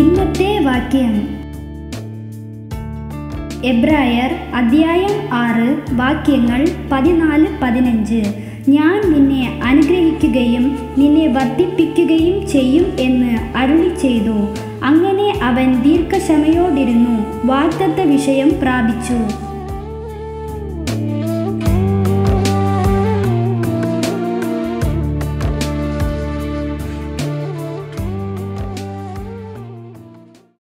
ഇന്നത്തെ വാക്യം എബ്രായർ അധ്യായം 6 വാക്യങ്ങൾ 14-15. ഞാൻ നിന്നെ അനുഗ്രഹിക്കുകയും നിന്നെ വർദ്ധിപ്പിക്കുകയും ചെയ്യും എന്ന് അരുളി ചെയ്തു. അങ്ങനെ അവൻ ദീർഘക്ഷമയോടിരുന്നു വാഗ്ദത്ത വിഷയം പ്രാപിച്ചു.